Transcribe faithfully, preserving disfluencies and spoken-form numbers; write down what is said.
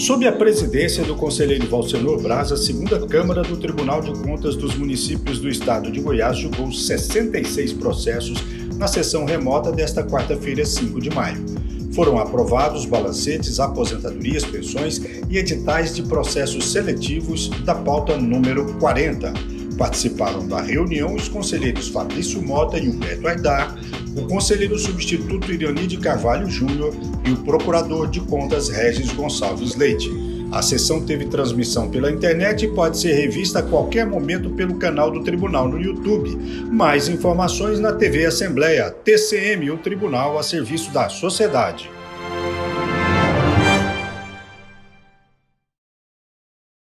Sob a presidência do conselheiro Valcenor Braz, a segunda Câmara do Tribunal de Contas dos Municípios do Estado de Goiás julgou sessenta e seis processos na sessão remota desta quarta-feira, cinco de maio. Foram aprovados balancetes, aposentadorias, pensões e editais de processos seletivos da pauta número quarenta. Participaram da reunião os conselheiros Fabrício Mota e Humberto Aidar, o conselheiro substituto Irani de Carvalho Júnior e o procurador de contas Regis Gonçalves Leite. A sessão teve transmissão pela internet e pode ser revista a qualquer momento pelo canal do Tribunal no YouTube. Mais informações na T V Assembleia, T C M, o Tribunal a serviço da sociedade.